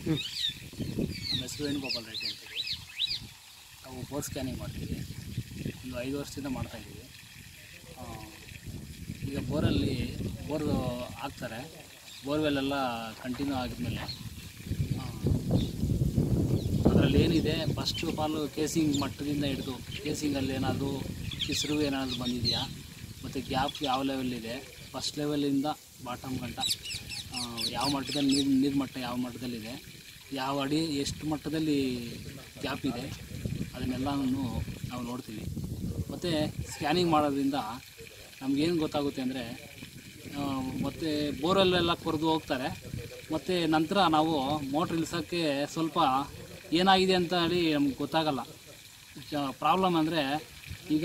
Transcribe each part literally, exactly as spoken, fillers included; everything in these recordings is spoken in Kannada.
ನಮ್ಮ ಹೆಸರು ವೇಣುಗೋಪಾಲ್ ರೆಡ್ಡಿ ಅಂತೇಳಿ. ನಾವು ಬೋರ್ ಸ್ಕ್ಯಾನಿಂಗ್ ಮಾಡ್ತೀವಿ. ಒಂದು ಐದು ವರ್ಷದಿಂದ ಮಾಡ್ತಾಯಿದ್ದೀವಿ. ಈಗ ಬೋರಲ್ಲಿ ಬೋರ್ ಹಾಕ್ತಾರೆ. ಬೋರ್ವೆಲ್ಲೆಲ್ಲ ಕಂಟಿನ್ಯೂ ಆಗಿದ್ಮೇಲೆ ಅದರಲ್ಲಿ ಏನಿದೆ ಫಸ್ಟ್ ಆಫ್ ಆಲ್ ಕೇಸಿಂಗ್ ಮಟ್ಟದಿಂದ ಹಿಡಿದು ಕೇಸಿಂಗಲ್ಲಿ ಏನಾದರೂ ಕಿಸರು ಏನಾದರೂ ಬಂದಿದೆಯಾ, ಮತ್ತು ಗ್ಯಾಪ್ ಯಾವ ಲೆವೆಲ್ಲಿದೆ, ಫಸ್ಟ್ ಲೆವೆಲಿಂದ ಬಾಟಮ್ ಗಂಟ ಯಾವ ಮಟ್ಟದಲ್ಲಿ ನೀರು ನೀರು ಮಟ್ಟ ಯಾವ ಮಟ್ಟದಲ್ಲಿದೆ, ಯಾವ ಅಡಿ ಎಷ್ಟು ಮಟ್ಟದಲ್ಲಿ ಗ್ಯಾಪ್ ಇದೆ, ಅದನ್ನೆಲ್ಲನೂ ನಾವು ನೋಡ್ತೀವಿ. ಮತ್ತು ಸ್ಕ್ಯಾನಿಂಗ್ ಮಾಡೋದ್ರಿಂದ ನಮಗೇನು ಗೊತ್ತಾಗುತ್ತೆ ಅಂದರೆ, ಮತ್ತು ಬೋರಲ್ಲೆಲ್ಲ ಕೊರೆದು ಹೋಗ್ತಾರೆ. ಮತ್ತು ನಂತರ ನಾವು ಮೋಟ್ರ್ ಇಳಿಸೋಕ್ಕೆ ಸ್ವಲ್ಪ ಏನಾಗಿದೆ ಅಂತ ಹೇಳಿ ನಮ್ಗೆ ಗೊತ್ತಾಗಲ್ಲ. ಪ್ರಾಬ್ಲಮ್ ಅಂದರೆ ಈಗ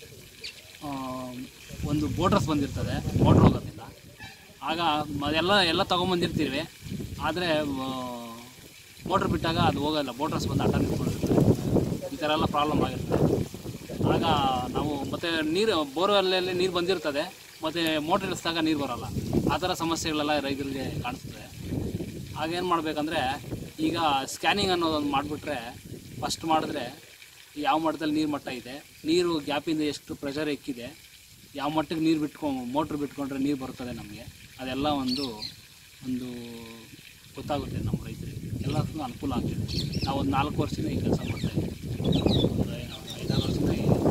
ಒಂದು ಬೋಟ್ರಸ್ ಬಂದಿರ್ತದೆ, ಮೋಟ್ರ್ ಹೋಗೋದಿಲ್ಲ. ಆಗ ಎಲ್ಲ ಎಲ್ಲ ತೊಗೊಂಬಂದಿರ್ತೀವಿ, ಆದರೆ ಮೋಟ್ರ್ ಬಿಟ್ಟಾಗ ಅದು ಹೋಗೋಲ್ಲ, ಬೋಟ್ರಸ್ ಬಂದು ಅಡ್ಡ ನಿಂತ್ಕೊಂಡಿರ್ತದೆ. ಈ ಥರ ಎಲ್ಲ ಪ್ರಾಬ್ಲಮ್ ಆಗಿರ್ತದೆ. ಆಗ ನಾವು ಮತ್ತು ನೀರು ಬೋರ್ವೆಲ್ಲಲ್ಲಿ ನೀರು ಬಂದಿರ್ತದೆ, ಮತ್ತು ಮೋಟ್ರ್ ಇಳಿಸಿದಾಗ ನೀರು ಬರೋಲ್ಲ. ಆ ಥರ ಸಮಸ್ಯೆಗಳೆಲ್ಲ ರೈತರಿಗೆ ಕಾಣಿಸ್ತದೆ. ಆಗೇನು ಮಾಡಬೇಕಂದ್ರೆ, ಈಗ ಸ್ಕ್ಯಾನಿಂಗ್ ಅನ್ನೋದೊಂದು ಮಾಡಿಬಿಟ್ರೆ, ಫಸ್ಟ್ ಮಾಡಿದ್ರೆ ಯಾವ ಮಟ್ಟದಲ್ಲಿ ನೀರು ಮಟ್ಟ ಇದೆ, ನೀರು ಗ್ಯಾಪಿಂದ ಎಷ್ಟು ಪ್ರೆಷರ್ ಎಕ್ಕಿದೆ, ಯಾವ ಮಟ್ಟಕ್ಕೆ ನೀರು ಬಿಟ್ಕೊಂಡು ಮೋಟ್ರ್ ಬಿಟ್ಕೊಂಡ್ರೆ ನೀರು ಬರ್ತದೆ ನಮಗೆ, ಅದೆಲ್ಲ ಒಂದು ಒಂದು ಗೊತ್ತಾಗುತ್ತೆ ನಮ್ಮ ರೈತರಿಗೆ. ಎಲ್ಲದಕ್ಕೂ ಅನುಕೂಲ ಆಗ್ತಿದೆ. ನಾವು ಒಂದು ನಾಲ್ಕು ವರ್ಷದಿಂದ ಈ ಕೆಲಸ ಮಾಡ್ತಾಯಿದ್ದೀವಿ. ಐದಾರು ವರ್ಷದಿಂದ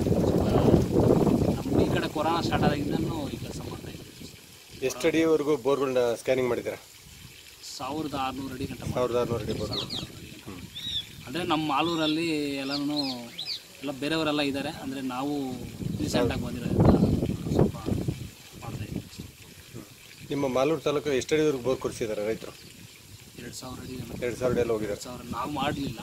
ನಮ್ಮ ಈ ಕಡೆ ಕೊರೋನಾ ಸ್ಟಾರ್ಟ್ ಆಗಿದ್ದನ್ನು ಈ ಕೆಲಸ ಮಾಡ್ತಾಯಿದ್ದೀವಿ. ಎಷ್ಟು ಅಡಿವರೆಗೂ ಬೋರ್ಗಳನ್ನ ಸ್ಕ್ಯಾನಿಂಗ್ ಮಾಡಿದ್ದೀರಾ? ಸಾವಿರದ ಆರುನೂರು ಅಡಿ ಗಂಟೆ. ಸಾವಿರದ ಆರುನೂರು ಅಡಿ ಬೋರ್. ಅಂದರೆ ನಮ್ಮ ಮಾಲೂರಲ್ಲಿ ಎಲ್ಲನೂ ಎಲ್ಲ ಬೇರೆಯವರೆಲ್ಲ ಇದ್ದಾರೆ. ಅಂದರೆ ನಾವು ರೀಸೆಂಟಾಗಿ ಬಂದಿರೋದ್ರಿಂದ ಸ್ವಲ್ಪ ಮಾಡ್ತಾಯಿದ್ದೀವಿ. ನಿಮ್ಮ ಮಾಲೂರು ತಾಲೂಕು ಎಷ್ಟು ಅಡಿವರೆಗೂ ಬೋರ್ ಕೊಡಿಸಿದ್ದಾರೆ ರೈತರು? ಎರಡು ಸಾವಿರ ಅಡಿ ಎರಡು ಸಾವಿರ ಅಡಿ ಎಲ್ಲ ಹೋಗಿದ್ದಾರೆ. ಸಾವಿರ ನಾವು ಮಾಡಲಿಲ್ಲ.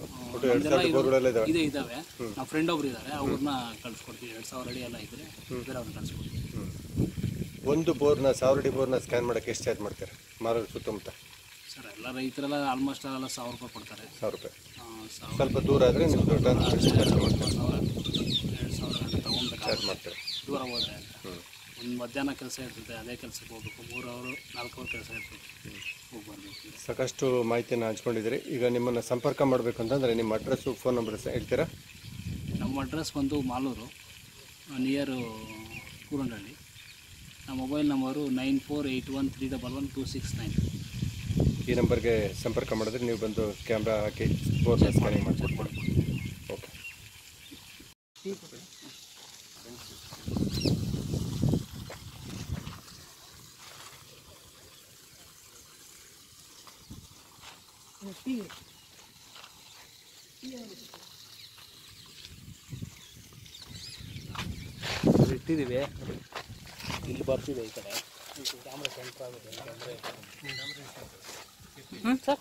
ಇದೆ ಇದ್ದಾವೆ. ನಮ್ಮ ಫ್ರೆಂಡ್ ಒಬ್ರು ಇದ್ದಾರೆ, ಅವ್ರನ್ನ ಕಳಿಸ್ಕೊಡ್ತೀವಿ. ಎರಡು ಸಾವಿರ ಅಡಿ ಎಲ್ಲ ಇದ್ದರೆ ಬೇರೆಯವ್ರನ್ನ ಕಳಿಸ್ಕೊಡ್ತೀವಿ. ಒಂದು ಬೋರ್ನ ಸಾವಿರ ಅಡಿ ಬೋರ್ನ ಸ್ಕ್ಯಾನ್ ಮಾಡೋಕ್ಕೆ ಎಷ್ಟು ಚಾರ್ಜ್ ಮಾಡ್ತಾರೆ ಮಾಲೂರು ಸುತ್ತಮುತ್ತ? ಸರ್, ಎಲ್ಲ ರೈತರೆಲ್ಲ ಆಲ್ಮೋಸ್ಟ್ ಎಲ್ಲ ಸಾವಿರ ರೂಪಾಯಿ ಕೊಡ್ತಾರೆ. ಸಾವಿರ ರೂಪಾಯಿ. ಸ್ವಲ್ಪ ದೂರ ಆದರೆ ನಿಮ್ದು ಟ್ರಾನ್ಸ್ಪೋರ್ಟೇಷನ್ ಚಾರ್ಜ್ ಮಾಡ್ತಾರೆ. ಸಾವಿರ ಎರಡು ಸಾವಿರ ಗಂಟೆ ತೊಗೊಂಡು ಚಾರ್ಜ್ ಮಾಡ್ತಾರೆ. ದೂರ ಹೋದರೆ ಒಂದು ಮಧ್ಯಾಹ್ನ ಕೆಲಸ ಇರ್ತದೆ, ಅದೇ ಕೆಲಸಕ್ಕೆ ಹೋಗ್ಬೇಕು. ಮೂರು ಅವರು ನಾಲ್ಕು ಅವರ್ ಕೆಲಸ ಇರ್ತದೆ, ಹೋಗಿ ಬರಬೇಕು. ಸಾಕಷ್ಟು ಮಾಹಿತಿಯನ್ನು ಹಂಚ್ಕೊಂಡಿದ್ದೀರಿ. ಈಗ ನಿಮ್ಮನ್ನು ಸಂಪರ್ಕ ಮಾಡಬೇಕು ಅಂತಂದರೆ ನಿಮ್ಮ ಅಡ್ರೆಸ್ಸು ಫೋನ್ ನಂಬರ್ ಹೇಳ್ತೀರಾ? ನಮ್ಮ ಅಡ್ರೆಸ್ ಬಂದು ಮಾಲೂರು, ನಿಯರು ಕೂರಂಡಳ್ಳಿ. ನಮ್ಮ mobile number nine four eight one three double one two six nine. ಈ ನಂಬರ್ಗೆ ಸಂಪರ್ಕ ಮಾಡಿದ್ರೆ ನೀವು ಬಂದು ಕ್ಯಾಮ್ರಾ ಹಾಕಿ ಬೋರ್ನ ಸ್ಕ್ಯಾನಿಂಗ್ ಮಾಡಿಕೊಡ್ಬೋದು. ಓಕೆ. ಇಟ್ಟಿದ್ದೀವಿ, ಇಲ್ಲಿ ಬರ್ತಿದೆ ಈ ಕಡೆ. ಕ್ಯಾಮ್ರಾ ಸೆಂಟ್ರ್ ಆಗುತ್ತೆ ಅಂದರೆ ಹ್ಞೂ ಸರ್.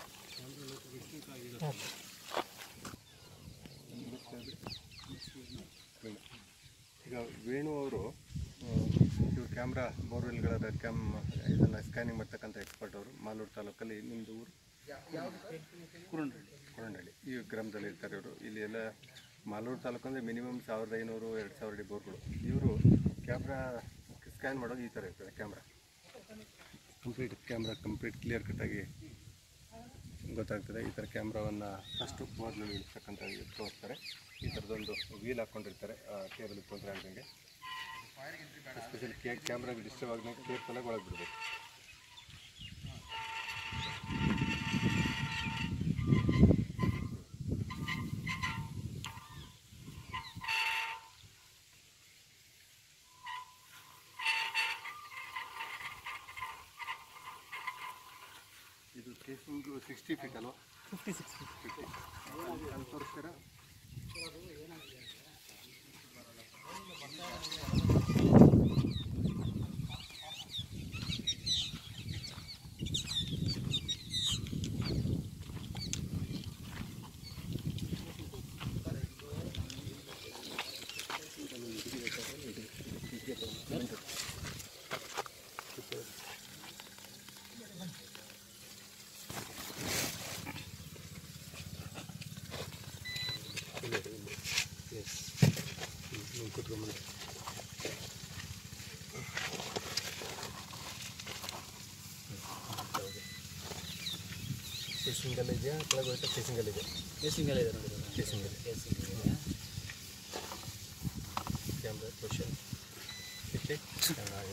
ಈಗ ವೇಣು ಅವರು ಇವರು ಕ್ಯಾಮ್ರಾ ಬೋರ್ವೆಲ್ಗಳ ಕ್ಯಾಮ್ ಇದನ್ನು ಸ್ಕ್ಯಾನಿಂಗ್ ಮಾಡ್ತಕ್ಕಂಥ ಎಕ್ಸ್ಪರ್ಟ್ ಅವರು. ಮಾಲೂರು ತಾಲೂಕಲ್ಲಿ ನಿಮ್ಮದು ಊರು ಕೂರಂಡಳ್ಳಿ. ಕೂರಂಡಳ್ಳಿ ಈ ಗ್ರಾಮದಲ್ಲಿ ಇರ್ತಾರೆ ಇವರು. ಇಲ್ಲಿ ಎಲ್ಲ ಮಾಲೂರು ತಾಲೂಕು ಅಂದರೆ ಮಿನಿಮಮ್ ಸಾವಿರದ ಐನೂರು ಎರಡು ಸಾವಿರ ಅಡಿ ಬೋರ್ಗಳು. ಇವರು ಕ್ಯಾಮ್ರಾ ಸ್ಕ್ಯಾನ್ ಮಾಡೋದು ಈ ಥರ ಇರ್ತದೆ. Camera complete camera complete clear ಕಟ್ಟಾಗಿ ಗೊತ್ತಾಗ್ತದೆ. ಈ ಥರ ಕ್ಯಾಮ್ರಾವನ್ನು ಫಸ್ಟು ಮೊದಲು ಇಳಿಸ್ತಕ್ಕಂಥ ತೋರಿಸ್ತಾರೆ. ಈ ಥರದೊಂದು ವೀಲ್ ಹಾಕ್ಕೊಂಡಿರ್ತಾರೆ ಕೇಬಲ್ ತೊಂದರೆ ಆಗದಂಗೆ. ಎಸ್ಪೆಷಲಿ ಕೇ ಕ್ಯಾಮ್ರಾಗೆ ಡಿಸ್ಟರ್ಬ್ ಆಗದಂಗೆ ಕೇರ್ಫುಲ್ಲಾಗಿ ಒಳಗೆ ಬಿಡಬೇಕು. ಇದು ಕೇಸಿಂಗು ಸಿಕ್ಸ್ಟಿ ಫೀಟ್ ಅಲ್ವಾ? ಫಿಫ್ಟಿ ಸಿಕ್ಸ್ ಫಿಫ್ಟಿ ಅಲ್ಲಿ ತೋರಿಸ್ತೀರಾ? Yes. Good. ಕೇಸಿಂಗಲ್ಲಿ ಇದೆಯಾ ಕೆಳಗೆ ಹೋಯ್ತಾ ಕೇಸಿಂಗಲ್ಲಿ ಇದೆ ಕೇಸಿಂಗಲ್ಲಿ ಇದೆ ನೋಡಿ ಕೇಸಿಂಗಲ್ಲಿ ಕೇಸಿಂಗ್ ಇದೆ camera question fifty sir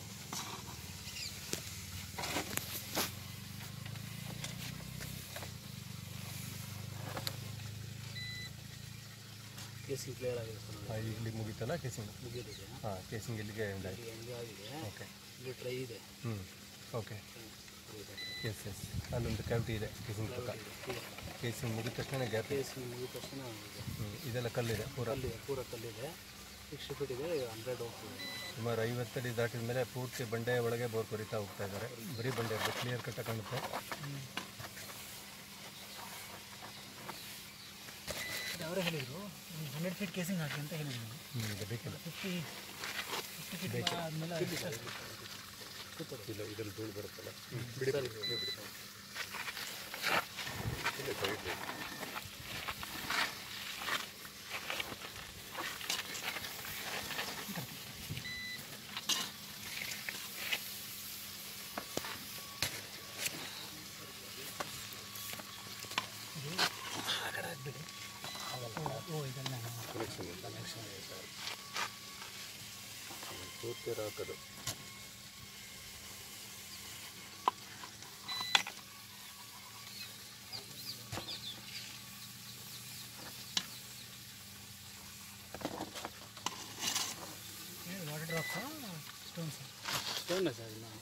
casing clear ಆಗಿದೆ ಸರ್ ನೋಡಿ ಇಲ್ಲಿ ಮುಗೀತಲ್ಲ ಕೇಸಿಂಗ್ ಮುಗಿದಿದೆ ಹಾಂ ಕೇಸಿಂಗ್ ಇಲ್ಲಿಗೆ ಎಂಡ್ ಆಯಿತು ಹೆಂಗೆ ಆಗಿದೆ ಓಕೆ ಇಲ್ಲಿ ಟ್ರೈ ಇದೆ ಹ್ಞೂ ಓಕೆ ಎಸ್ ಎಸ್ ಅಲ್ಲೊಂದು ಕ್ಯಾವಿಟಿ ಇದೆ ಕೇಸಿಂಗ್ ಪಕ್ಕ ಕೇಸಿಂಗ್ ಮುಗಿದ ತಕ್ಷಣ ಗ್ಯಾಪ್ ಕೇಸಿಂಗ್ ಮುಗಿದ ತಕ್ಷಣ ಹ್ಞೂ ಇದೆಲ್ಲ ಕಲ್ಲಿದೆ ಪೂರ ಕಲ್ಲಿದೆ ಪೂರ ಕಲ್ಲಿದೆ ಸಿಕ್ಸ್ಟಿ ಫೀಟ್ ಇದೆ ಹಂಡ್ರೆಡ್ ಹೋಗ್ತಿದೆ ಸುಮಾರು ಐವತ್ತಡಿ ದಾಟಿದ ಮೇಲೆ ಪೂರ್ತಿ ಬಂಡೆ ಒಳಗೆ ಬೋರ್ ಕೊರಿತಾ ಹೋಗ್ತಾ ಇದ್ದಾರೆ ಬರೀ ಬಂಡೆ ಕ್ಲಿಯರ್ ಕಟ್ಟ ಕಾಣುತ್ತೆ ಅವರೇ ಹೇಳಿದರು ಹಂಡ್ರೆಡ್ ಫೀಟ್ ಕೇಸಿಂಗ್ ಹಾಕಿ ಅಂತ ಹೇಳಿದ್ರು ಹ್ಞೂ ಇದು ಬೇಕಿಲ್ಲ ಫಿಫ್ಟಿ ಫಿಫ್ಟಿ ಫೀಟ್ ಆದಮೇಲೆ ಇಲ್ಲ ಇದರಲ್ಲಿ ಧೂಳು ಬರುತ್ತಲ್ಲ ಬಿಡಿ ಬಿಡಿ ಪೂರ್ತಿ ಹಾಕೋದು ವಾಟರ್ ಡ್ರಾಪ್ಸಾ ಸ್ಟೋನ್ಸ್ ಸ್ಟೋನ್ ಸರ್ ಇಲ್ಲ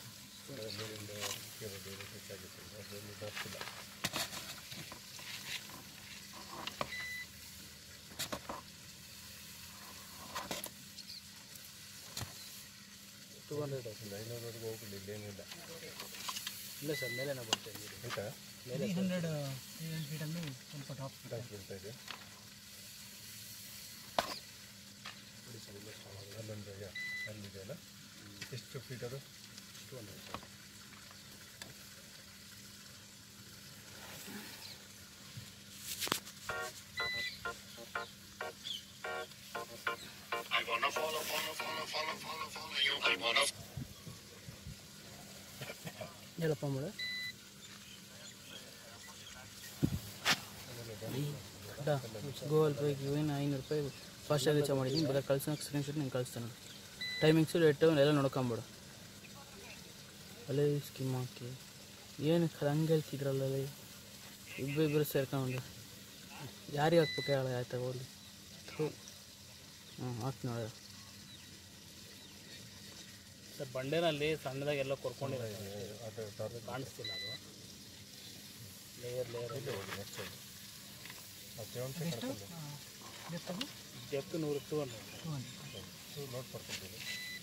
ಟೂ ಹಂಡ್ರೆಡ್ ಒಂದು ಐನೂರವರೆಗೂ ಹೋಗಲಿ ಇಲ್ಲೇನಿಲ್ಲ ಇಲ್ಲ ಸರ್ ಮೇಲೆನೇ ಬರ್ತೇವೆ ನೀರು ಆಯಿತಾ ಮೇಲೆ ಹಂಡ್ರೆಡ್ ಫೀಟಲ್ಲಿ ಸ್ವಲ್ಪ ಟಾಪ್ ಟಾಪ್ ಬೀಳ್ತಾ ಇದೆ ಅಲ್ಲೊಂದು ಯಾ ಅಲ್ಲಿದೆ ಅಲ್ಲ ಎಷ್ಟು ಫೀಟ್ ಅದು ಟೂ ಹಂಡ್ರೆಡ್ ಹೇಳಪ್ಪ ಮೇಡ ಗೂಗಲ್ ಪೇಗೆ ಏನು ಐನೂರು ರೂಪಾಯಿ ಫಾಸ್ಟಾಗಿ ರೀಚಾರ್ಜ್ ಮಾಡಿದ್ದೀನಿ ಬೇಗ ಕಳ್ಸೋಕೆ ಸ್ಕ್ರೀನ್ ಶಾಟ್ ನಿಂಗೆ ಕಳಿಸ್ತಾನೆ ಟೈಮಿಂಗ್ಸು ರೇಟು ಎಲ್ಲ ನೋಡ್ಕೊಂಬಿಡು ಅಲ್ಲೇ ಸ್ಕಿಮ್ ಹಾಕಿ ಏನು ಹಂಗೆ ಹೇಳ್ತಿದ್ರಲ್ಲ ಇಬ್ಬರು ಇಬ್ಬರು ಸೇರ್ಕೊಂಡು ಯಾರಿಗೆ ಹಾಕ್ಬೇಕು ಹೇಳ ಆಯ್ತಾ ಹೋಗ್ಲಿ ಹ್ಞೂ ಹಾಕಿ ನೋಡ ಸರ್ ಬಂಡೆನಲ್ಲಿ ಸಣ್ಣದಾಗೆಲ್ಲ ಕೊರ್ಕೊಂಡಿರೋದು ಕಾಣಿಸ್ತಿಲ್ಲ ಅದು ಲೇಯರ್ ಲೇಯರ್ ಡೆಪ್ತ್ ನೂರು ಟೂ ಹಂಡ್ರೆಡ್ ನೋಟ್ ಬರ್ತಿದ್ದೀನಿ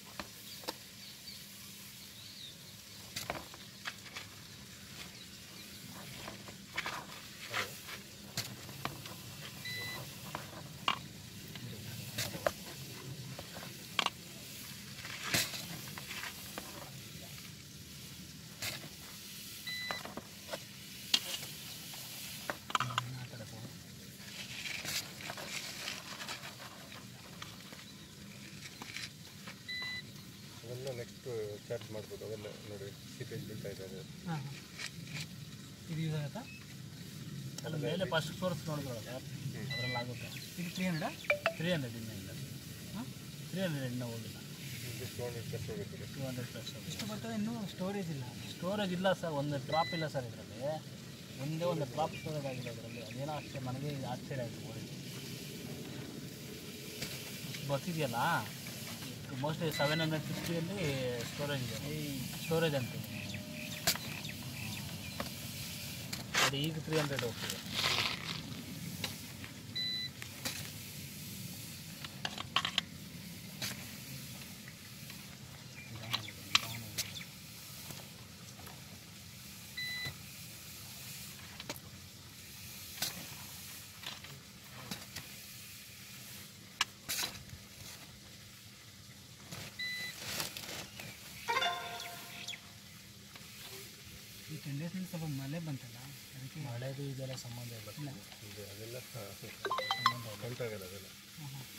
ಅವೆಲ್ಲ ನೆಕ್ಸ್ಟ್ ಚಾರ್ಜ್ ಮಾಡ್ಬೋದು ಅವೆಲ್ಲ ನೋಡಿ ಸೀಪೇಜ್ ಬೀಳ್ತಾ ಇದೆ ಹಾಂ ಇದು ಯೂಸ್ ಆಗುತ್ತಾ ಅಲ್ಲ ಮೇಲೆ ಫಸ್ಟ್ ಫ್ಲೋರ್ಸ್ ನೋಡಿದ್ರಲ್ಲ ಸರ್ ಅದರಲ್ಲಿ ಆಗುತ್ತೆ ಇದು ತ್ರೀ ಹಂಡ್ರೆಡ್ ತ್ರೀ ಹಂಡ್ರೆಡ್ ಇನ್ನೂ ಇಲ್ಲ ಹಾಂ ತ್ರೀ ಹಂಡ್ರೆಡ್ ಇನ್ನೂ ಹೋಗಿಲ್ಲ ಟೂ ಹಂಡ್ರೆಡ್ ಪ್ಲಸ್ ಹೋಗುತ್ತೆ ಟೂ ಹಂಡ್ರೆಡ್ ಪ್ಲಸ್ ಎಷ್ಟು ಬರ್ತದೆ ಇನ್ನೂ ಸ್ಟೋರೇಜ್ ಇಲ್ಲ ಸ್ಟೋರೇಜ್ ಇಲ್ಲ ಸರ್ ಒಂದು ಡ್ರಾಪ್ ಇಲ್ಲ ಸರ್ ಇದರಲ್ಲಿ ಒಂದೇ ಒಂದು ಡ್ರಾಪ್ ಸ್ಟೋರೇಜ್ ಆಗಿದೆ ಅದರಲ್ಲಿ ಅದೇನೋ ಅಷ್ಟೇ ನನಗೆ ಆಶ್ಚರ್ಯ ಆಯಿತು ಓಡಿ ಬರ್ತಿದೆಯಲ್ಲ ಮೋಸ್ಟ್ಲಿ ಸೆವೆನ್ ಹಂಡ್ರೆಡ್ ಫಿಫ್ಟಿಯಲ್ಲಿ ಸ್ಟೋರೇಜ್ ಇದೆ ಸ್ಟೋರೇಜ್ ಅಂತ ಅದು ಈಗ ತ್ರೀ ಹಂಡ್ರೆಡ್ ಹೋಗ್ತಿದೆ ಈ ಟೆನ್ ಡೇಸಲ್ಲಿ ಸ್ವಲ್ಪ ಮಳೆ ಬಂತಲ್ಲ ಅದಕ್ಕೆ ಮಳೆದು ಇದೆಲ್ಲ ಸಂಬಂಧ ಇಲ್ಲ ಅದೆಲ್ಲ ಸಂಬಂಧ ಕೌಂಟ್ ಆಗಲ್ಲ ಅದೆಲ್ಲ ಹಾಂ ಹಾಂ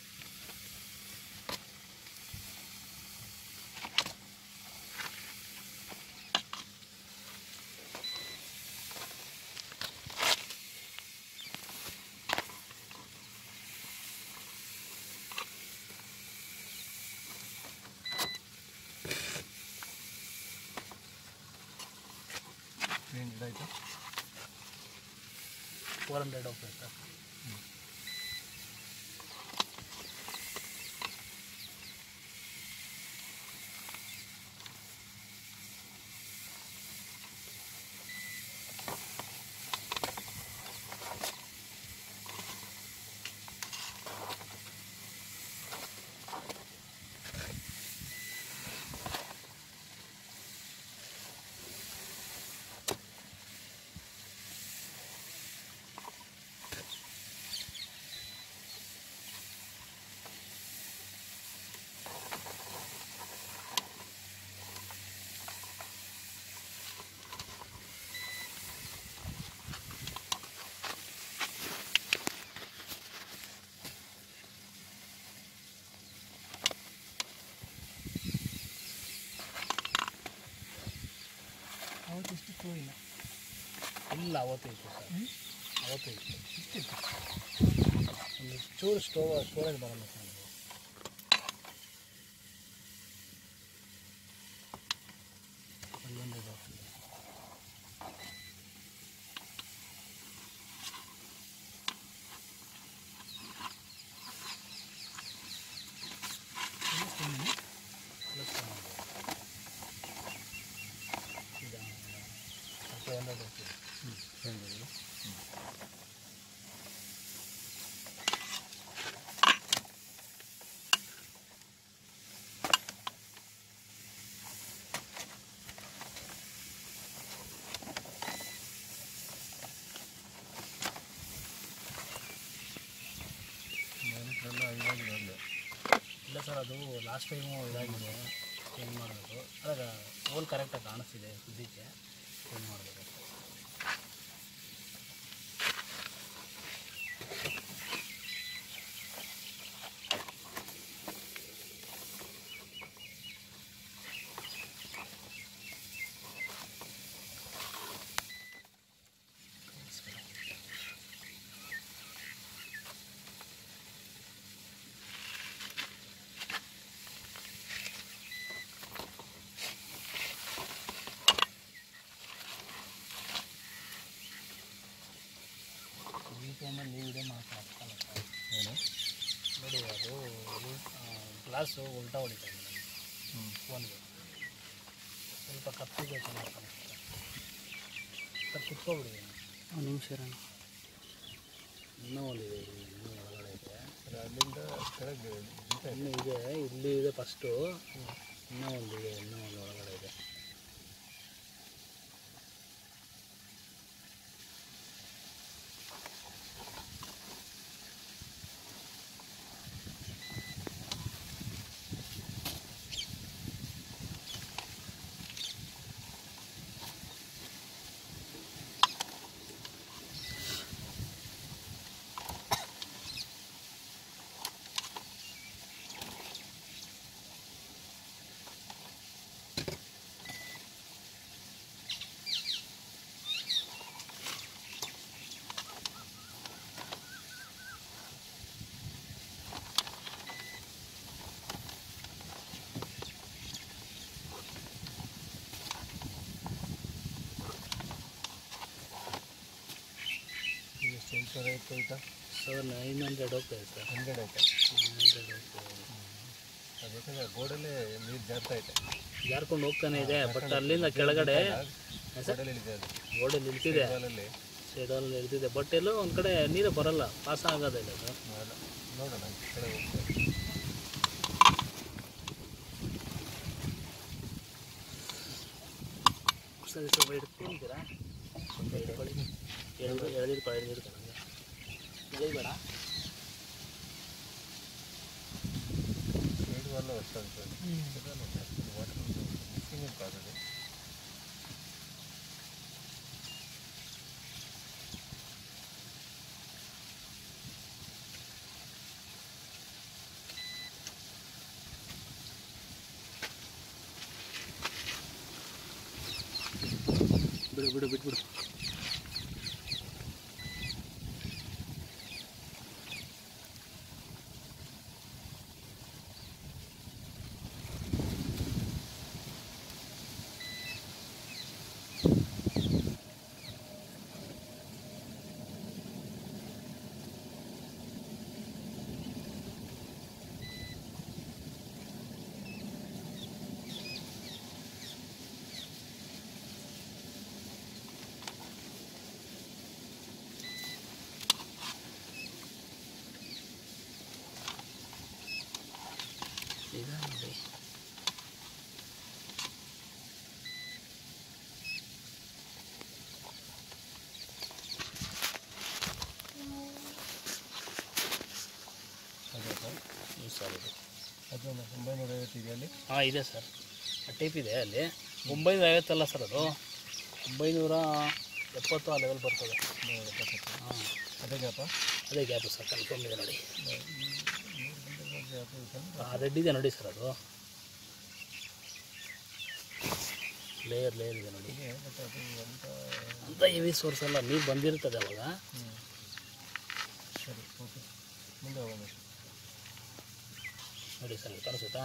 ಏನು ಗಿಡ ಆಯಿತು? ಫೋರ್ ಹಂಡ್ರೆಡ್ ಹೋಗ್ತದೆ ಸರ್. ಅವತ್ತಿಷ್ಟು ಕೋವಿಲ್ಲ ಇಲ್ಲ ಅವತ್ತೈತೆ ಸರ್, ಅವತ್ತೈತೆ ಇಷ್ಟಿತ್ತು. ಒಂದು ಚೂರು ಸ್ಟೋವ್ ಸ್ಟೋರೇಜ್ ಬರಲ್ಲ ಸರ್. ಅಲ್ಲೊಂದು ಆಗ್ತದೆ. ಇಲ್ಲ ಸರ್, ಅದು ಲಾಸ್ಟ್ ಟೈಮು ಇದಾಗಿದೆ, ಚೇಂಜ್ ಮಾಡಬೇಕು. ಅದಾಗ ಹೋಲ್ ಕರೆಕ್ಟಾಗಿ ಕಾಣಿಸ್ತಿದೆ ಸುದ್ದಿಕ್ಕೆ, ಚೇಂಜ್ ಮಾಡಬೇಕು. ಈ ಟೈಮಲ್ಲಿ ವಿಡಿಯೋ ಮಾತಾಡ್ತಾನೆ ಏನು ನೋಡಿ, ಅದು ಗ್ಲಾಸು ಉಲ್ಟಾ ಹೊಡಿತಾ ಇದೆ ಫೋನ್ಗೆ. ಸ್ವಲ್ಪ ಕಪ್ಪಿಗೆ ಚೆನ್ನಾಗಿ ಕಾಣಿಸ್ತದೆ ಸರ್. ಕುತ್ಕೊಬಿಡಿ ಒಂದು ನಿಮಿಷ ಇರೋಣ. ಇನ್ನೂ ಒಂದಿದೆ, ಇನ್ನೂ ಒಳಗಡೆ ಇದೆ ಸರ್. ಅಲ್ಲಿಂದ ಕೆಳಗೆ ಇನ್ನೂ ಇದೆ, ಇಲ್ಲಿ ಇದೆ ಫಸ್ಟು, ಇನ್ನೂ ಒಂದಿದೆ, ಇನ್ನೂ ಒಂದು ಒಳಗಡೆ ಇದೆ. ಸೆನ್ಸರ್ ಆಯಿತು ಆಯಿತಾ ಸರ್? ನೈನ್ ಹಂಡ್ರೆಡ್ ಹೋಗ್ತದೆ ಸರ್. ಹಂಡ್ರೆಡ್ ಆಯಿತಾ? ನೈನ್ ಹಂಡ್ರೆಡ್ ಹೋಗ್ತದೆ. ಅದು ಯಾಕಂದರೆ ಗೋಡಲ್ಲೇ ನೀರು ಜಾರ್ತಾ ಐತೆ, ಜಾರ್ಕೊಂಡು ಹೋಗ್ತಾನೆ ಇದೆ. ಬಟ್ ಅಲ್ಲಿಂದ ಕೆಳಗಡೆ ಗೋಡಲ್ಲಿ ಇಳಿದೆ, ಅದು ಗೋಡೆ ನಿಲ್ತಿದೆ, ಗೋಡಲ್ಲಿ ಸೈಡಲ್ಲಿ ನಿಲ್ತಿದೆ. ಬಟ್ ಎಲ್ಲೋ ಒಂದು ಕಡೆ ನೀರು ಬರಲ್ಲ, ಪಾಸ ಆಗೋದಿಲ್ಲ ಸರ್. ನೋಡೋಣ ಕೆಳಗೆ ಹೋಗ್ತೇವೆ. ಸರಿ, ಸ್ವಲ್ಪ ಹಿಡ್ಕೊಂಡಿದ್ದೀರಾ? ಸ್ವಲ್ಪ ಹಿಡ್ಕೊಳ್ಳಿ, ಎಳೆದು ಎಳೆದಿರ್ಕೊಳ್ಳಿ, ಎಳೆದಿರ್ಕೊಳ್ಳಿ, ಎಳಿಬೇಡ. ಏಳು ಅಲ್ಲ ವರ್ಷ ಅಂತ ವಾಟರ್ ಮಿಕ್ಸಿಂಗ್ ಕಾದದು. ಬಿಡು ಬಿಡು ಬಿಟ್ಬಿಡು. ಹಾಂ ಇದೆ ಸರ್, ಟೇಪ್ ಇದೆ ಅಲ್ಲಿ. ಒಂಬೈನೂರ ಐವತ್ತಲ್ಲ ಸರ್, ಅದು ಒಂಬೈನೂರ ಎಪ್ಪತ್ತು ಆ ಲೆವೆಲ್ ಬರ್ತದೆ. ಹಾಂ ಅದೇ ಗ್ಯಾಪ ಅದೇ ಗ್ಯಾಪು ಸರ್, ಕನ್ಫರ್ಮ್ ಇದೆ ನೋಡಿ. ರೆಡ್ ಇದೆ ನೋಡಿ ಸರ್, ಅದು ಲೇಯರ್ ಲೇಯರ್ ಇದೆ ನೋಡಿ. ಅಂತ ಹೆವಿ ಸೋರ್ಸ್ ಅಲ್ಲ, ನೀರು ಬಂದಿರ್ತದೆ ಅವಾಗ. ಸರಿ, ಓಕೆ, ಮುಂದೆ ಹೋಗೋಣ ನೋಡಿ ಸರ್, ಕಾಣಿಸುತ್ತಾ?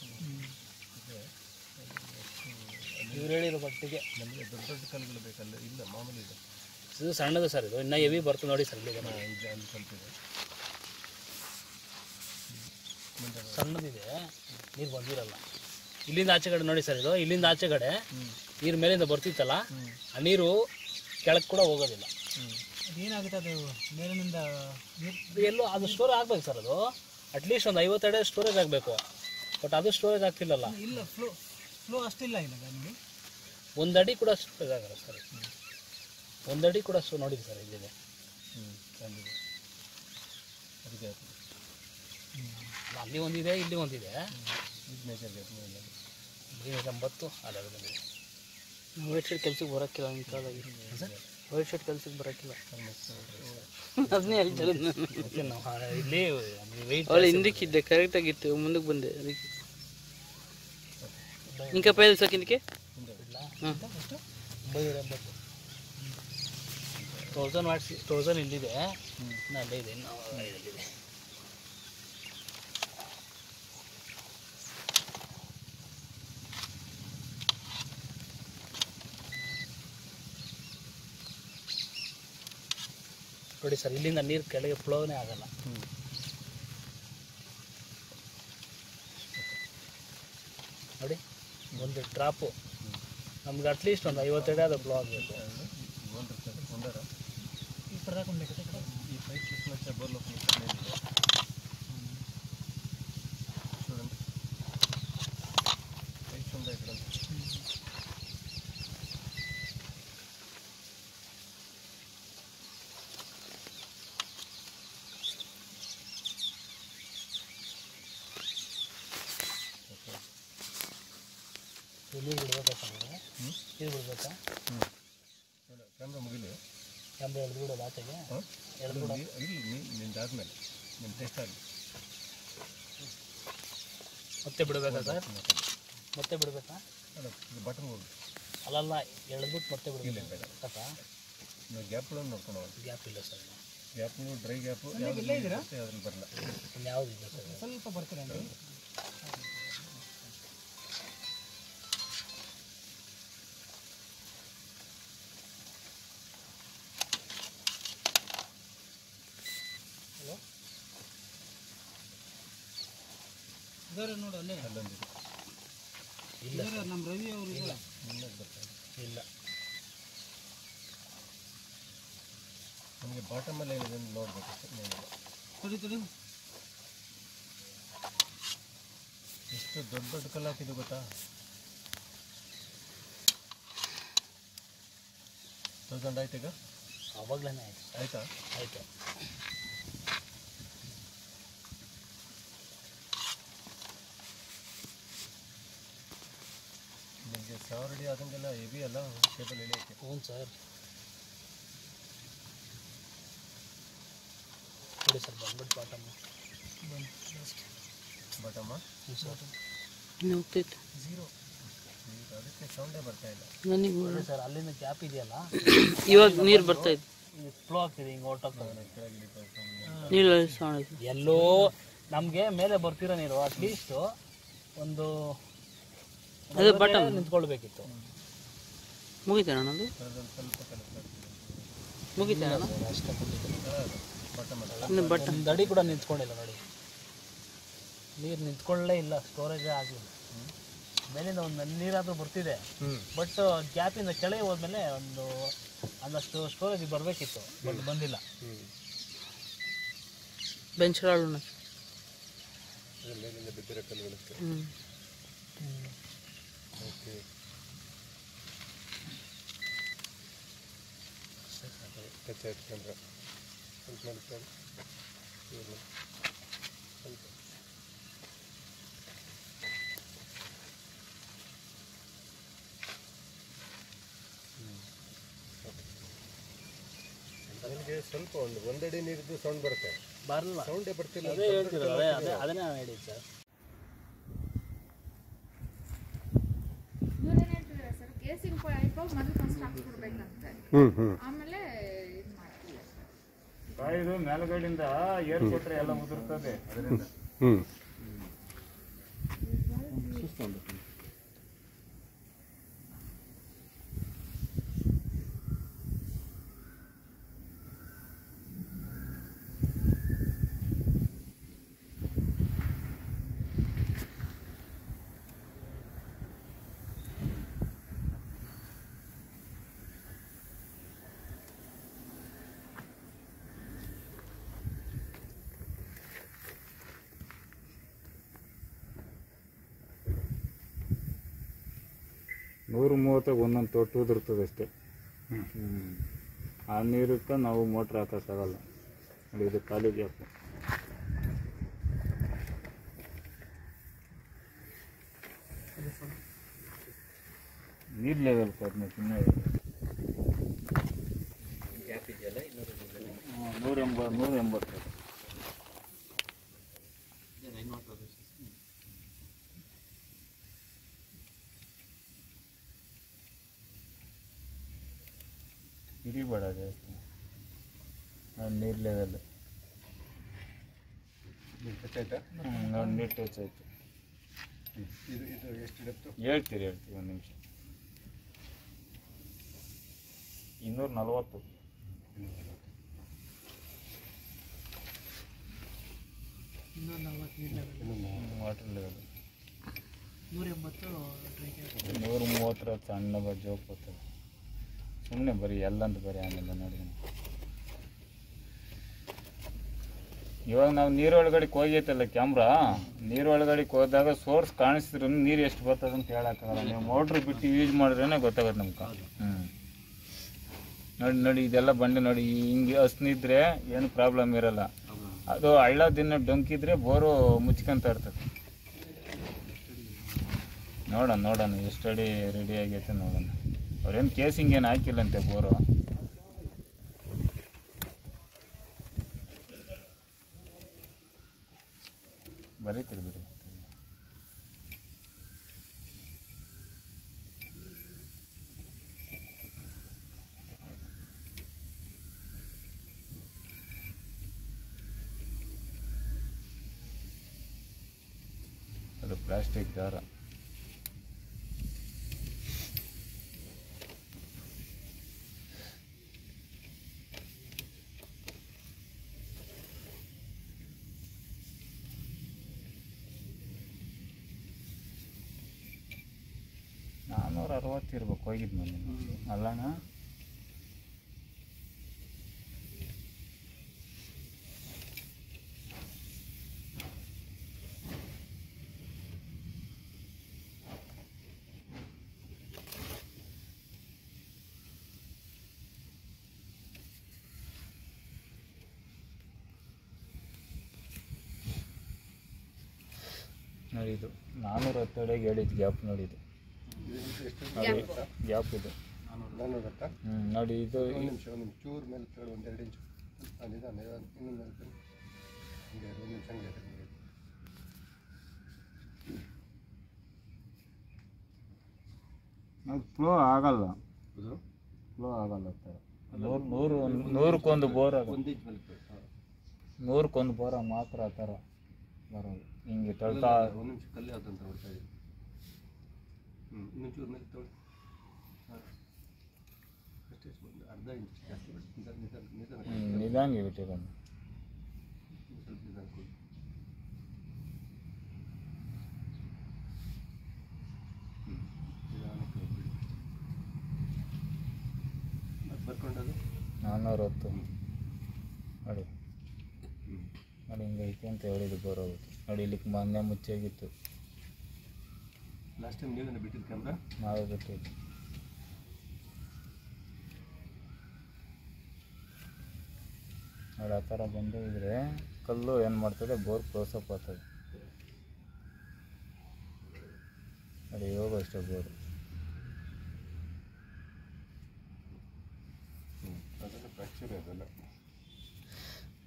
ಇವ್ರು ಹೇಳಿರೋ ಬಟ್ಟಿಗೆ ನಮಗೆ ದೊಡ್ಡ ದೊಡ್ಡ ಕಲ್ಲುಗಳು ಬೇಕಲ್ಲ, ಇಲ್ಲ ಮಾಮೂಲಿ ಇದೆ. ಇದು ಸಣ್ಣದು ಸರ್, ಇದು ಇನ್ನೂ ಹೆವಿ ಬರ್ತದೆ ನೋಡಿ ಸರ್. ಇಲ್ಲಿದೆ ನೋಡಿ, ಇದು ಅಲ್ಲಿ ಸ್ವಲ್ಪ ಇದೆ, ಸಣ್ಣದಿದೆ, ನೀರು ಬಂದಿರಲ್ಲ. ಇಲ್ಲಿಂದ ಆಚೆ ಕಡೆ ನೋಡಿ ಸರ್, ಇದು ಇಲ್ಲಿಂದ ಆಚೆ ಕಡೆ ನೀರು ಮೇಲಿಂದ ಬರ್ತಿತ್ತಲ್ಲ, ಆ ನೀರು ಕೆಳಗೆ ಕೂಡ ಹೋಗೋದಿಲ್ಲ. ಏನಾಗುತ್ತೆ ಅದು ಮೇಲಿನಿಂದ ಎಲ್ಲೋ ಅದು ಸ್ಟೋರ್ ಆಗ್ಬೇಕು ಸರ್, ಅದು ಅಟ್ಲೀಸ್ಟ್ ಒಂದು ಐವತ್ತು ಅಡಿ ಸ್ಟೋರೇಜ್ ಆಗಬೇಕು. ಬಟ್ ಅದು ಸ್ಟೋರೇಜ್ ಆಗ್ತಿಲ್ಲಲ್ಲ. ಇಲ್ಲ, ಫ್ಲೋ ಫ್ಲೋ ಅಷ್ಟಿಲ್ಲ ಇಲ್ಲ ನಿಮಗೆ. ಒಂದು ಅಡಿ ಕೂಡ ಸ್ಟೋರೇಜ್ ಆಗಲ್ಲ ಸರ್, ಒಂದು ಅಡಿ ಕೂಡ ಸ್ಟೋ ನೋಡಿದೆ ಸರ್ ಇಲ್ಲಿದೆ. ಅದಕ್ಕೆ ಅಲ್ಲಿ ಒಂದಿದೆ, ಇಲ್ಲಿ ಒಂದಿದೆ. ಎಂಬತ್ತು ಅಲ್ಲ ಬಂದಿದೆ. ವೈಟ್ ಶರ್ಟ್ ಕೆಲ್ಸಕ್ಕೆ ಬರೋಕ್ಕಿಲ್ಲ ನಿಮ್ಮ ಕಾಲಾಗಿ ಸರ್, ವೈಟ್ ಶರ್ಟ್ ಕೆಲ್ಸಕ್ಕೆ ಬರೋಕ್ಕಿಲ್ಲ. ಅದನ್ನೇ ಹೇಳ್ತಾರೆ ಇಲ್ಲಿ ವೆಯ್ಟ್ ಅವಳು ಹಿಂದಕ್ಕಿದ್ದೆ, ಕರೆಕ್ಟಾಗಿತ್ತು, ಮುಂದಕ್ಕೆ ಬಂದೆ ಅದಕ್ಕೆ. ఇంకా పైలు సకిందికి ಒಂಬೈನೂರ ಎಂಬತ್ತು ತೌಸಂಡ್ ವಾಟ್ಸ್ ತೌಸಂಡ್ ಇಲ್ಲಿದೆ, ಅಲ್ಲೇ ಇದೆ, ಇನ್ನು ಇದಲ್ಲಿದೆ. ನೋಡಿ ಸರ್, ಇಲ್ಲಿಂದ ನೀರು ಕೆಳಗೆ ಫ್ಲೋನೇ ಆಗಲ್ಲ. ನೋಡಿ, ಒಂದು ಡ್ರಾಪು ನಮ್ಗೆ ಅಟ್ಲೀಸ್ಟ್ ಒಂದು ಐವತ್ತೆರಡು ಅದು ಫ್ಲೋ ಆಗಬೇಕು. ಈ ಥರ ಹಾಕೊಂಡ್ಬೇಕು ಈ ಪೈಪ್ ಕಿಸ್ಮಚ್ಚ ಬೋರ್ಲು ಮೇಲಿದೆ చూడండి, పైప్స్ ఉన్నాయి ఇక్కడ. ನೀರು ಬಿಡ್ಬೇಕಾ ನಮಗೆ? ನೀರು ಬಿಡ್ಬೇಕಾ? ಹ್ಞೂ ಕ್ಯಾಮ್ರಾ ಮುಗಿಲಿ, ಕ್ಯಾಮ್ರಾ ಎಳೆದು ಬಿಡೋದು ಆಚೆಗೆ, ಎಳೆದು ಬಿಡೋ ಇಲ್ಲಿ ನಿಂದಾದ್ಮೇಲೆ ನಿಮ್ಮ ಟೆಸ್ಟ್ ಆಗಲಿ ಮತ್ತೆ ಬಿಡಬೇಕಾ ಸರ್? ಮತ್ತೆ ಬಿಡಬೇಕಾ? ಅಲ್ಲ, ಇದು ಬಟನ್ ಹೋಗಿ ಅಲ್ಲಲ್ಲ, ಎಳೆದ್ಬಿಟ್ಟು ಮತ್ತೆ ಇಲ್ಲ ಬಿಡಬೇಕು ಬೇಡ. ಸಾಕಾ? ನೀವು ಗ್ಯಾಪ್ಗಳನ್ನು ನೋಡ್ಕೊಂಡು ಹೋಗಿ, ಗ್ಯಾಪ್ ಇಲ್ಲ ಸರ್, ಗ್ಯಾಪ್ಗಳು ಡ್ರೈ ಗ್ಯಾಪು ಯಾವ್ದು ಅದ್ರಲ್ಲಿ ಬರಲ್ಲ. ಯಾವ್ದು ಇಲ್ಲ ಸರ್, ಸ್ವಲ್ಪ ಬರ್ತೀರಾ ಅಂದರೆ ಇದರ ನೋಡು ಅಲ್ಲೇ ಅಲ್ಲೊಂದಿದೆ, ಇಲ್ಲ ಇದರ ನಮ್ಮ ರವಿ ಅವರು ಇಲ್ಲ ನಿನ್ನದು ಬರ್ತಾರೆ. ಇಲ್ಲ. ನಮಗೆ ಬಾಟಮಲ್ಲಿ ಏನಿದೆ ಅಂತ ನೋಡಬೇಕು. ತಡಿ ತಡಿ ಎಷ್ಟು ದೊಡ್ಡ ದೊಡ್ಡ ಕಲ್ಲು ಹಾಕಿದ್ದು ಗೊತ್ತಾ? ತೌಸಂಡ್ ಆಯ್ತು ಈಗ, ಆವಾಗಲೇ ಆಯ್ತು ಆಯ್ತಾ? ಆಯಿತು. ನಿಮಗೆ ಸಾವಿರ ಅಡಿ ಆದಂಗೆಲ್ಲ ಹೆವಿ ಅಲ್ಲ ಕೇಬಲ್ ಎಳೆಯೋಕ್ಕೆ. ಹ್ಞೂ ಸರ್, ನೋಡಿ ಸರ್, ಬಂದ್ಬಿಟ್ಟು ಬಾಟಮ್ ಬಟಮ್ಮ ಹ್ಞೂ ಸರ್. ಹೋಗ್ತೈತೆ ಝೀರೋ ಈಗ ಅದಕ್ಕೆ ಸೌಂಡೇ ಬರ್ತಾ ಇಲ್ಲ. ನನಗೆ ನೋಡಿ ಸರ್, ಅಲ್ಲಿಂದ ಗ್ಯಾಪ್ ಇದೆಯಲ್ಲ, ಇವಾಗ ನೀರು ಬರ್ತೈತೆ, ಇದು ಫ್ಲೋ ಆಗ್ತಿದೆ, ಹಿಂಗೆ ಹೊರ್ಟೋಗ್ತದೆ. ಕೆಳಗೆ ಇಳಿತಾ ನೀರು ಸೌಂಡ್ ಎಲ್ಲೋ ನಮಗೆ ಮೇಲೆ ಬರ್ತಿರೋ ನೀರು ಅಟ್ಲೀಸ್ಟು ಒಂದು ಅದು ಬಟನ್ ನಿಂತ್ಕೊಳ್ಬೇಕಿತ್ತು. ಮುಗಿತಾನ ಅದು, ಅದೊಂದು ಸ್ವಲ್ಪ ಕಲಿಸ್ತಾ ಮುಗಿತಾನ ಅಷ್ಟೇ ಬಟಮ್ ಅಲ್ಲ. ಇನ್ನು ಬಟನ್ ಒಂದು ಅಡಿ ಕೂಡ ನಿಂತ್ಕೊಂಡಿಲ್ಲ ನೋಡಿ, ನೀರು ನಿಂತ್ಕೊಳ್ಳೇ ಇಲ್ಲ, ಸ್ಟೋರೇಜೇ ಆಗಲಿಲ್ಲ. ಮೇಲಿಂದ ಒಂದು ನೀರಾದರೂ ಬರ್ತಿದೆ, ಬಟ್ ಗ್ಯಾಪಿಂದ ಕೆಳಗೆ ಹೋದ್ಮೇಲೆ ಒಂದು ಒಂದಷ್ಟು ಸ್ಟೋರೇಜ್ ಬರಬೇಕಿತ್ತು, ಬಟ್ ಬಂದಿಲ್ಲ. ಬೆಂಚ್ ರಾಳು ಮೇಲಿಂದ ಬಿದ್ದಿರೋ ಕಲ್ಲುಗಳು. ಹ್ಞೂ ಓಕೆ, ಟಚ್ ಆಯ್ತು ಕ್ಯಾಮ್ರಾ. ಸ್ವಲ್ಪ ಮಾಡ್ತಾರೆ ಸ್ವಲ್ಪ ನಿಮಗೆ ಸ್ವಲ್ಪ ಒಂದು ಒಂದಡಿ ನೀರಿದ್ದು ಸೌಂಡ್ ಬರುತ್ತೆ, ಬರಲ್ಲ. ಸೌಂಡೇ ಬರ್ತಿಲ್ಲ. ಅದೇ ಹೇಳ್ತಿರಲ್ಲ, ಅದೇ ಅದೇ ಅದನ್ನೇ ನಾನು ಹೇಳಿದ್ದು ಸರ್. ಇವ್ರೇನು ಹೇಳ್ತಿದ್ದಾರೆ ಸರ್, ಕೇಸಿಂಗ್ ಪೈಪ್ ಮೊದಲು ಫಸ್ಟ್ ಹಾಕ್ಬಿಡ್ಬೇಕಂತೆ, ಆಮೇಲೆ ಇದು ಮಾಡ್ತೀವಿ ಸರ್. ಇದು ಮೇಲ್ಗಡೆಯಿಂದ ಏರ್ ಕೊಟ್ಟರೆ ಎಲ್ಲ ಉದುರ್ತದೆ ಅದರಿಂದ. ಹ್ಞೂ ನೂರು ಮೂವತ್ತಾಗ ಒಂದೊಂದು ತೊಟ್ಟು ಉದುರ್ತದೆ ಅಷ್ಟೇ. ಆ ನೀರಕ್ಕೆ ನಾವು ಮೋಟ್ರ್ ಹಾಕೋಕ್ಕಾಗಲ್ಲ. ನೋಡಿ ಇದು ಖಾಲಿ ಗ್ಯಾಪ್. ನೀರು ಲೆವೆಲ್ ಕಡಿಮೆ ಸುಮ್ಮನೆ ನೂರ ಎಂಬ ನೂರ ಎಂಬತ್ತು ಹಿಡಿಬೇಡ ಜಾಸ್ತಿ. ನೀರು ಲೆವೆಲ್ ಆಯ್ತಾ? ನೋಡಿ ನೀರು ಟಚ್ ಆಯಿತು. ಇದು ಇದು ಎಷ್ಟು ಡೆಪ್ತು? ಹೇಳ್ತೀರಿ ಹೇಳ್ತೀವಿ ಒಂದು ನಿಮಿಷ. ಇನ್ನೂರ ನಲ್ವತ್ತು ಇನ್ನೂರ ನಲ್ವತ್ತು ನೀರು ಲೆವೆಲ್, ವಾಟರ್ ಲೆವೆಲ್. ನೂರ ಎಂಬತ್ತು ಡ್ರೈ ಗ್ಯಾಸ್, ನೂರ ಮೂವತ್ತರ ಸಣ್ಣ ಜೋಕ್ ಬರ್ತದೆ. ಸುಮ್ಮನೆ ಬರೀ ಎಲ್ಲಂತ ಬರೀ ಆಮೇಲೆ ನೋಡಿ. ಇವಾಗ ನಾವು ನೀರೊಳಗಡೆ ಹೋಗೈತಲ್ಲ ಕ್ಯಾಮ್ರಾ, ನೀರೊಳಗಡೆ ಹೋದಾಗ ಸೋರ್ಸ್ ಕಾಣಿಸಿದ್ರು ನೀರು ಎಷ್ಟು ಬರ್ತದೆ ಅಂತ ಹೇಳೋಕ್ಕಾಗಲ್ಲ. ನೀವು ಮೋಟ್ರ್ ಬಿಟ್ಟು ಯೂಸ್ ಮಾಡಿದ್ರೇ ಗೊತ್ತಾಗುತ್ತೆ ನಮ್ಗೆ. ಹ್ಞೂ ನೋಡಿ ನೋಡಿ ಇದೆಲ್ಲ ಬಂಡೆ ನೋಡಿ, ಹಿಂಗೆ ಹಸ್ನಿದ್ರೆ ಏನು ಪ್ರಾಬ್ಲಮ್ ಇರಲ್ಲ. ಅದು ಹಳ್ಳ ದಿನ ಡೊಂಕಿದ್ರೆ ಬೋರು ಮುಚ್ಕೊಂತ ಇರ್ತದೆ. ನೋಡೋಣ ನೋಡೋಣ ಎಷ್ಟು ಅಡಿ ರೆಡಿ ಆಗೈತೆ ನೋಡೋಣ. ಅವ್ರೇನು ಕೇಸಿಂಗ್ ಏನು ಹಾಕಿಲ್ಲಂತೆ ಬೋರು. ಬರೀತೀರಿ ಬಿಡಿ. ಅದು ಪ್ಲಾಸ್ಟಿಕ್ ದಾರ. ನಾನ್ನೂರ ಅರವತ್ತು ಇರ್ಬೇಕು ಹೋಗಿದ್ದು ಮೇಲೆ ಅಲ್ಲಣ್ಣ. ನೋಡಿ ಇದು ನಾನ್ನೂರ ಹತ್ತು ಅಡಿಗೆ ಹೇಳಿದ್ದು ಗ್ಯಾಪ್ ನೋಡಿದ್ದು ಗ್ಯಾಪ್ ಇದು ನಾನ್ನೂರ ಹತ್ತಾ? ಹ್ಞೂ ನೋಡಿ ಇದು ಒಂದು ನಿಮಿಷ ಒಂದು ನಿಮಿಷ ಚೂರು ಮೇಲೆ ತಗೊಳ್ಳಿ, ಒಂದು ಎರಡು ಇಂಚು ನಿಧಾನ ನಿಧಾನ ಇನ್ನೊಂದು ಮೇಲೆ ತಗೊಳ್ಳಿ. ಹಂಗೆ ಒಂದು ನಿಮಿಷ ಹಂಗೆ ತಗೊಳ್ಳಿ. ಅದು ಫ್ಲೋ ಆಗಲ್ಲ, ಇದು ಫ್ಲೋ ಆಗಲ್ಲ ಸರ್. ನೂರು ನೂರು ನೂರಕ್ಕೊಂದು ಬೋರ್ ಆಗ ಒಂದು ಇಂಚ್ ಮೇಲೆ ತಗೊಳ್ಳಿ. ಹಾಂ, ನೂರಕ್ಕೊಂದು ಬೋರ ಮಾತ್ರ ಆ ಥರ ಬರೋದು. ಹಿಂಗೆ ತಳ್ತಾ ಒಂದು ನಿಮಿಷ ಕಲ್ಲಿ ಯಾವ್ದಂತ ಹೊಡ್ತಾ ಇದ್ದೀನಿ. ಹ್ಞೂ ಇನ್ನೊಂದು ಚೂರು ಮೇಲೆ ತಗೊಳ್ಳಿ. ಹಾಂ ಅಷ್ಟೇ, ಒಂದು ಅರ್ಧ ಇಂಚ್ ಜಾಸ್ತಿ ಮಾಡಿ ನಿಧಾನ ನಿಧಾನ ನಿಧಾನ ಹ್ಞೂ ನಿಧಾನ ಬಿಟ್ಟಿರೋದು. ಸ್ವಲ್ಪ ನಿಧಾನ ಕೊಡಿ. ಹ್ಞೂ ನಿಧಾನಕ್ಕೆ ಹೋಗ್ಬಿಡಿ. ಮತ್ತೆ ಬರ್ಕೊಂಡದು ನಾನ್ನೂರ ಹತ್ತು ನೋಡಿ ನೋಡಿ ಹಿಂಗೆ ಐತಿ ಅಂತ ಹೇಳಿದ್ದು ಬೋರ್ ಹೋಗುತ್ತೆ ನೋಡಿ. ಇಲ್ಲಿಗೆ ಮೊನ್ನೆ ಮುಚ್ಚಾಗಿತ್ತು. ಲಾಸ್ಟ್ ಟೈಮ್ ನೀವೇನು ಬಿಟ್ಟಿದ್ದು ಕ್ಯಾಮ್ರಾ? ನಾವೇ ಬಿಟ್ಟಿದ್ದು. ನೋಡಿ ಆ ಥರ ಬಂದು ಇದ್ರೆ ಕಲ್ಲು ಏನು ಮಾಡ್ತದೆ, ಬೋರ್ ಕ್ಲೋಸಪ್ ಆಗ್ತದೆ ನೋಡಿ. ಇವಾಗ ಅಷ್ಟೇ ಬೋರು. ಅದೆಲ್ಲ ಫ್ರ್ಯಾಕ್ಚರ್ ಅದೆಲ್ಲ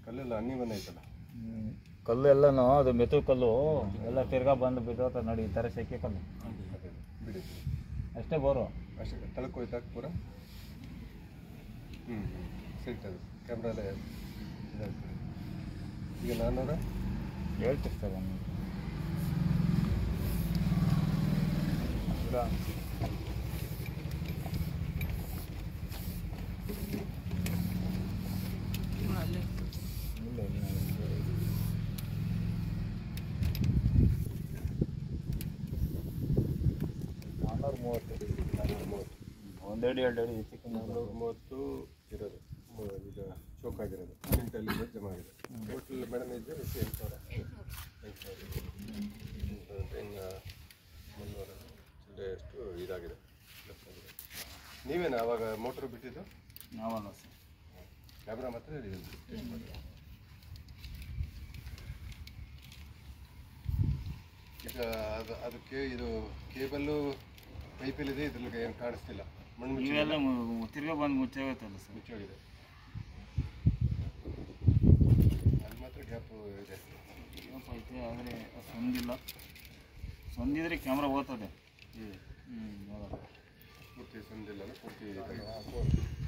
ಕಲ್ಲೆಲ್ಲ ಹನಿ ಬಂದೈತಲ್ಲ. ಕಲ್ಲು ಎಲ್ಲನೂ ಅದು ಮೆತು ಕಲ್ಲು ಎಲ್ಲ ತಿರ್ಗಾ ಬಂದು ಬಿದ್ದೋತ ನೋಡಿ, ಈ ಥರ ಸೆಕೆ ಕಲ್ಲು ಬಿಡಿ ಅಷ್ಟೇ ಬೋರು. ಅಷ್ಟೇ ತಳಕ್ಕೆ ಹೋಯ್ತಾಕ ಪೂರ. ಹ್ಞೂ ಸೆಟ್ ಅದು ಕ್ಯಾಮ್ರಾಲೇ ಇದಾಗ್ತದೆ. ಈಗ ನಾನ್ನೂರ ಹೇಳ್ತೀರಿ ಸರ್ ಒಂದು ಅಲ್ಲೇ ಇಲ್ಲ ಇಲ್ಲ ನಾನ್ನೂರ ಮೂವತ್ತು ನಾನ್ನೂರ ಮೂವತ್ತು ಒಂದೆರಡು ಎರಡು ಅಡಿ ಹೆಚ್ಚಿಗೆ ನಾನ್ನೂರ ಮೂವತ್ತು ಇರೋದು ಈಗ ಚೋಕ್ ಆಗಿರೋದು ಕ್ವಿಂಟಲ್ ಜಮಾ ಆಗಿದೆ. ಟೋಟಲ್ ಮೇಡಮ್ ಇದ್ದರೆ ಎಷ್ಟು ಎಂಟು ಸಾವಿರ ಎಂಟು ಸಾವಿರ ಇನ್ನು ಮುನ್ನೂರ ಚಿಲ್ಲರೆ ಎಷ್ಟು ಇದಾಗಿದೆ ಆಗಿದೆ. ನೀವೇನು ಆವಾಗ ಮೋಟ್ರ್ ಬಿಟ್ಟಿದ್ದು? ನಾವಲ್ಲ ಸರ್, ಕ್ಯಾಮ್ರಾ ಮಾತ್ರ ಈಗ ಅದು ಅದಕ್ಕೆ ಇದು ಕೇಬಲ್ಲು ಪೈಪಲ್ಲಿದೆ, ಇದ್ರಲ್ಲಿ ಏನು ಕಾಣಿಸ್ತಿಲ್ಲ, ಮಣ್ಣು ಮುಚ್ಚಿ ಇವೆಲ್ಲ ತಿರ್ಗಾ ಬಂದು ಮುಚ್ಚೋಗುತ್ತಲ್ಲ ಸರ್. ಮುಚ್ಚೋಗಿದೆ. ಅಲ್ಲಿ ಮಾತ್ರ ಗ್ಯಾಪು ಇದೆ. ಗ್ಯಾಪ್ ಐತೆ, ಆದರೆ ಸಂದಿಲ್ಲ. ಸಂದಿದ್ರೆ ಕ್ಯಾಮ್ರಾ ಓದ್ತದೆ. ಹ್ಞೂ ಹ್ಞೂ ಪೂರ್ತಿ ಸಂದಿಲ್ಲ, ಪೂರ್ತಿ